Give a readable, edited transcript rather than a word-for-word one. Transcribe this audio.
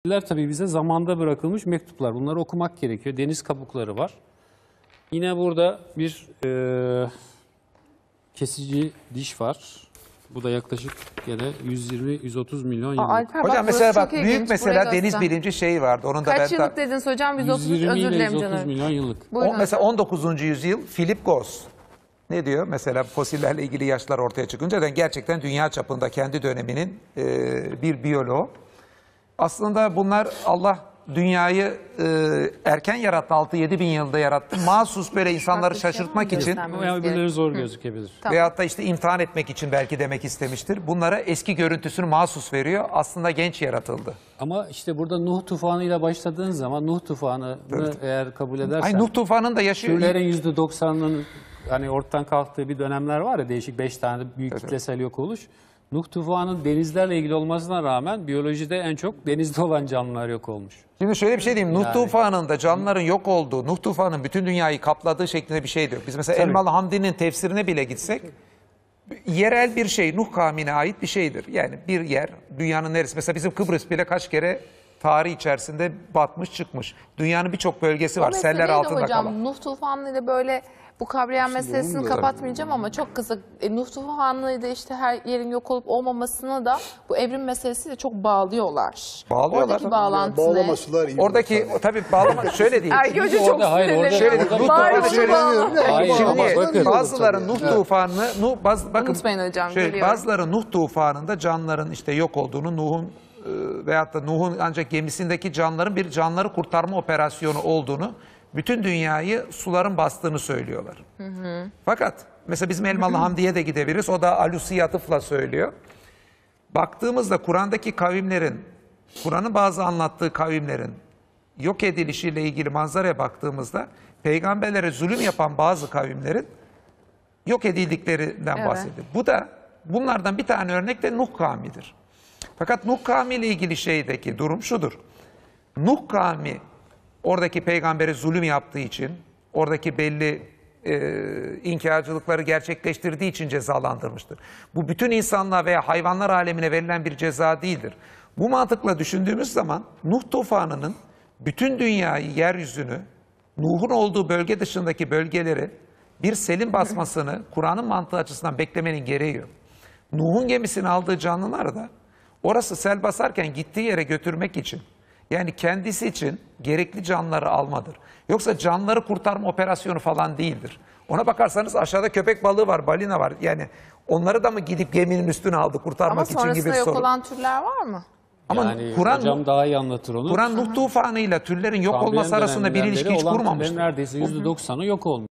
Tabii bize zamanda bırakılmış mektuplar. Bunları okumak gerekiyor. Deniz kabukları var. Yine burada bir kesici diş var. Bu da yaklaşık gene 120-130 milyon yıllık. Alper, bak, Hocam mesela bak ilginç. büyük mesela Burayı deniz göster. bilimci şeyi vardı. Onun da Kaç yıllık dediniz hocam? 130, 120 özür ile dilerim 130 canım. milyon yıllık. Buyurun. mesela 19. yüzyıl Philip Goss ne diyor? Mesela fosillerle ilgili yaşlar ortaya çıkınca gerçekten dünya çapında kendi döneminin bir biyoloğu. Aslında bunlar Allah dünyayı erken yarattı. 6-7 bin yılda yarattı. Mahsus böyle insanları şaşırtmak için Ama öbürleri zor gözükebilir. veyahut da işte imtihan etmek için belki demek istemiştir. Bunlara eski görüntüsünü mahsus veriyor. Aslında genç yaratıldı. Ama işte burada Nuh tufanıyla başladığın zaman Nuh tufanını eğer kabul edersen... Ay Nuh tufanın da yaşı... Türlerin %90'ının hani ortadan kalktığı bir dönemler var ya, değişik 5 tane büyük kitlesel yok oluş. Nuh tufanının denizlerle ilgili olmasına rağmen biyolojide en çok denizde olan canlılar yok olmuş. Şimdi şöyle bir şey diyeyim. Nuh tufanında canlıların yok olduğu, Nuh tufanının bütün dünyayı kapladığı şeklinde bir şey diyor. Biz mesela Elmalı Hamdi'nin tefsirine bile gitsek yerel bir şey, Nuh kavmine ait bir şeydir. Yani bir yer, dünyanın neresi? Mesela bizim Kıbrıs bile kaç kere tarih içerisinde batmış çıkmış. Dünyanın birçok bölgesi var. Seller altında hocam, kalan. Nuh tufanıyla böyle bu kabriyen meselesini kapatmayacağım ama çok kısa. Nuh tufanıyla işte her yerin yok olup olmamasını da bu evrim meselesiyle çok bağlıyorlar. Bağlıyorlar. Oradaki bağlantı ne? Bağlamasılar iyi. Oradaki tabii bağlama şöyle değil. Ergi Hoca çok Orada, hayır, orada- sinirleniyor. orada- Nuh Bari tufanı onu şöyle- bağla. Hayır, ama bakın. Şimdi bazıları Nuh tufanını, bakın Unutmayın hocam, geliyorum. bazıları Nuh tufanında canlıların işte yok olduğunu, Nuh'un veyahut da Nuh'un ancak gemisindeki canlıların bir canlıları kurtarma operasyonu olduğunu, bütün dünyayı suların bastığını söylüyorlar. Fakat mesela bizim Elmalı Hamdi'ye de gidebiliriz. O da Alusi atıfla söylüyor. Baktığımızda Kur'an'daki kavimlerin, Kur'an'ın bazı anlattığı kavimlerin yok edilişiyle ilgili manzaraya baktığımızda peygamberlere zulüm yapan bazı kavimlerin yok edildiklerinden bahsediyor. Bu da bunlardan bir tane örnek de Nuh kavmidir. Fakat Nuh kavmiyle ilgili şeydeki durum şudur. Nuh kavmi oradaki peygambere zulüm yaptığı için, oradaki belli inkarcılıkları gerçekleştirdiği için cezalandırmıştır. Bu bütün insanlığa veya hayvanlar alemine verilen bir ceza değildir. Bu mantıkla düşündüğümüz zaman Nuh tufanının bütün dünyayı, yeryüzünü, Nuh'un olduğu bölge dışındaki bölgeleri bir selin basmasını Kur'an'ın mantığı açısından beklemenin gereği yok. Nuh'un gemisini aldığı canlılar da orası sel basarken gittiği yere götürmek için, yani kendisi için gerekli canlıları almadır. Yoksa canlıları kurtarma operasyonu falan değildir. Ona bakarsanız aşağıda köpek balığı var, balina var. Yani onları da mı gidip geminin üstüne aldı kurtarmak için gibi bir Sonrasında yok sorun. olan türler var mı? Ama Yani Kur'an hocam daha iyi anlatır onu. Nuh tufanıyla türlerin yok Kambriyen olması arasında bir döneminden ilişki beri hiç olan kurmamıştır. türlerin neredeyse %90'ı yok olmuş.